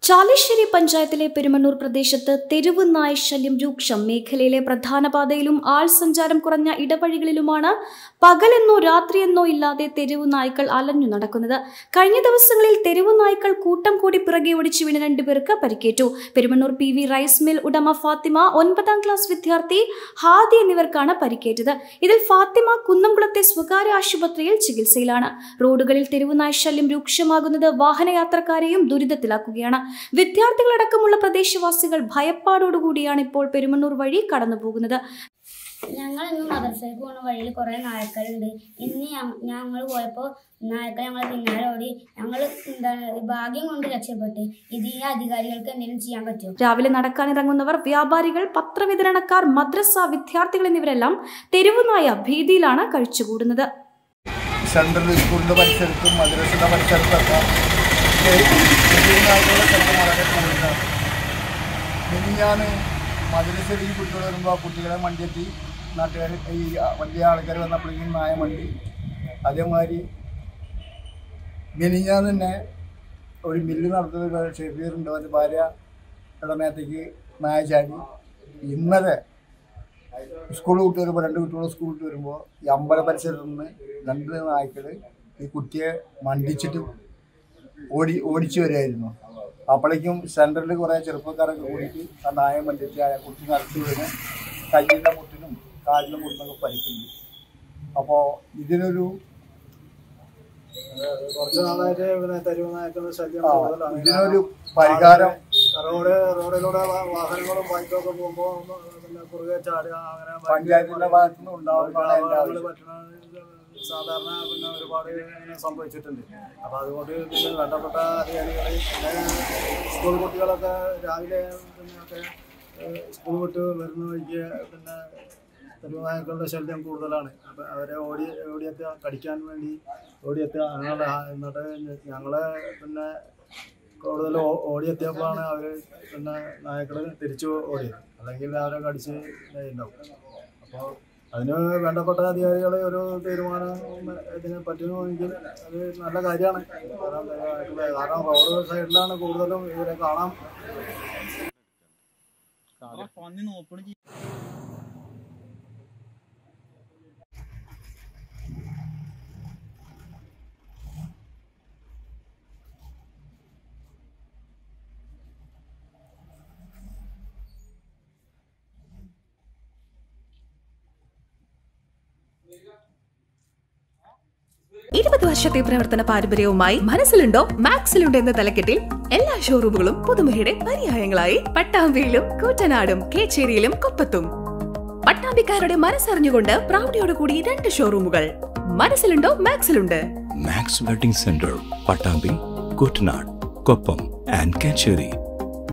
ചാലിശ്ശേരി പഞ്ചായത്തിലെ പെരുമണ്ണൂർ പ്രദേശത്ത് തെരുവ് നായ ശല്യം രൂക്ഷം. മേഖലയിലെ പ്രധാന പാതയിലും ആൾ സഞ്ചാരം കുറഞ്ഞ ഇടവഴികളിലുമാണ് പകലെന്നോ രാത്രിയെന്നോ ഇല്ലാതെ തെരുവ് നായ്ക്കൾ അലഞ്ഞു നടക്കുന്നത്. കഴിഞ്ഞ ദിവസങ്ങളിൽ തെരുവ് നായ്ക്കൾ കൂട്ടം കൂടി പിറകെ ഓടിച്ചു വീണ് 2 പേർക്ക് പരിക്കേറ്റു. പെരുമണ്ണൂർ PV റൈസ് മിൽ ഉടമ ഫാത്തിമ, 9ാം ക്ലാസ് വിദ്യാർത്ഥി ഹാദി എന്നിവർക്കാണ് പരിക്കേറ്റത്. ഇതിൽ ഫാത്തിമ കുന്നംകുളത്തെ സ്വകാര്യ ആശുപത്രിയിൽ ചികിത്സയിലാണ്. റോഡുകളിൽ തെരുവ് നായ ശല്യം രൂക്ഷമാകുന്നത് വാഹനയാത്രക്കാരെയും ദുരിതത്തിലാക്കുകയാണ്. വിദ്യാർത്ഥികളടക്കമുള്ള പ്രദേശവാസികൾ ഭയപ്പാടോടുകൂടിയാണ് ഇപ്പോൾ പെരുമണ്ണൂർ വഴി കടന്നുപോകുന്നത്. ഞങ്ങൾ ഇന്ന് മദ്രസയ്ക്ക് പോകുന്ന വഴിയിൽ കുറേ നായ്ക്കളുണ്ട്. ഇന്ന് ഞങ്ങൾ പോയപ്പോൾ നായ്ക്കൾ ഞങ്ങൾ പിന്നാലെ ഓടി. ഞങ്ങൾ ഭാഗ്യം കൊണ്ട് രക്ഷപ്പെട്ട്. ഇത് ഈ അധികാരികൾക്ക് എന്തെങ്കിലും ചെയ്യാൻ പറ്റുമോ? രാവിലെ നടക്കാനിറങ്ങുന്നവർ, വ്യാപാരികൾ, പത്രവിതരണക്കാർ, മദ്രസ വിദ്യാർത്ഥികൾ എന്നിവരെല്ലാം തെരുവുനായ ഭീതിയിലാണ് കഴിച്ചുകൂടുന്നത്. സെൻട്രൽ സ്കൂളിന്റെ പരിസരത്തും മദ്രസയുടെ പരിസരത്തൊക്കെ മിനിഞ്ഞാന്ന് മദ്രസയിൽ കുട്ടികൾ വരുമ്പോൾ കുട്ടികളെ മണ്ടിയെത്തി നാട്ടുകാർ ഈ വലിയ ആൾക്കാർ വന്നപ്പോഴേക്കും നായ മണ്ടി. അതേമാതിരി മിനിഞ്ഞാന്ന് തന്നെ ഒരു മില്ല് നടത്തുന്ന ഷെഫീറുണ്ട്, അവൻ്റെ ഭാര്യയുടെ മേത്തേക്ക് നായ ചാടി. ഇന്നലെ സ്കൂൾ വിട്ട് വരുമ്പോൾ 2 കുട്ടികൾ സ്കൂൾ വിട്ട് വരുമ്പോൾ ഈ അമ്പല പരിസരത്ത് നിന്ന് 2 നായ്ക്കൾ ഈ കുട്ടിയെ മണ്ടിച്ചിട്ട് ഓടിച്ചു വരികയായിരുന്നു. അപ്പോഴേക്കും സെൻറ്ററിൽ കുറേ ചെറുപ്പക്കാരൊക്കെ കൂടിയിട്ട് ആ നായ മണ്ടിച്ച് ആ കുട്ടി നടത്തി വീണ് കയ്യിൻ്റെ മുട്ടിനും കാലിൻ്റെ മുട്ടിനൊക്കെ പരിക്കുണ്ട്. അപ്പോൾ ഇതിനൊരു കുറച്ച് നാളായിട്ട് തെരുവ് നായ്ക്കളുടെ ശല്യം കൂടുതലാണ്. ഇതിനൊരു പരിഹാരം റോഡിലൂടെ വാഹനങ്ങളും ബൈക്കൊക്കെ പോകുമ്പോൾ കുറുകെ ചാടുക, അങ്ങനെ പഞ്ചായത്തിന്റെ ഭാഗത്തുനിന്ന് ഉണ്ടാവുന്നതാണ് സാധാരണ ഒരുപാട് സംഭവിച്ചിട്ടുണ്ട്. അപ്പോൾ അതുകൊണ്ട് വേണ്ടപ്പെട്ട അധികാരികൾ, സ്കൂൾ കുട്ടികളൊക്കെ രാവിലെ ഒക്കെ സ്കൂൾ വിട്ട് വരുന്ന വഴിക്ക് തെരുവ് നായ്ക്കളുടെ ശല്യം കൂടുതലാണ്. അപ്പം അവരെ ഓടിയെത്തുക, കടിക്കാൻ വേണ്ടി ഓടിയെത്തുക. അങ്ങനെ എന്നിട്ട് ഞങ്ങളെ കൂടുതൽ ഓടിയെത്തിയപ്പോഴാണ് അവർ നായ്ക്കൾ തിരിച്ചു ഓടിയത്. അല്ലെങ്കിൽ അവരെ കടിച്ച് ഉണ്ടാവും. അപ്പോൾ അതിന് വേണ്ടപ്പെട്ട അധികാരികൾ ഒരു തീരുമാനം ഇതിന് പറ്റുമെങ്കിൽ അത് നല്ല കാര്യമാണ്. കാരണം റോഡ് സൈഡിലാണ് കൂടുതലും ഇവരെ കാണാം. വർഷത്തെ പ്രവർത്തന പാരമ്പര്യവുമായി മനസ്സിലുണ്ടോ മാക്സിലുണ്ടോ എന്ന തലക്കെട്ടിൽ എല്ലാ ഷോറൂമുകളും പുതുമയുടെ പര്യായങ്ങളായി പട്ടാമ്പിയിലും കൂറ്റനാടും കേച്ചേരിയിലും കൊപ്പത്തും. പട്ടാമ്പിക്കാരുടെ മനസ്സറിഞ്ഞുകൊണ്ട് പ്രൗഢിയോടുകൂടി 2 ഷോറൂമുകൾ. മനസ്സിലുണ്ടോ മാക്സിലുണ്ട്. Max Wedding Centre, Pattambi, Koottanad, Koppam and Kecheri.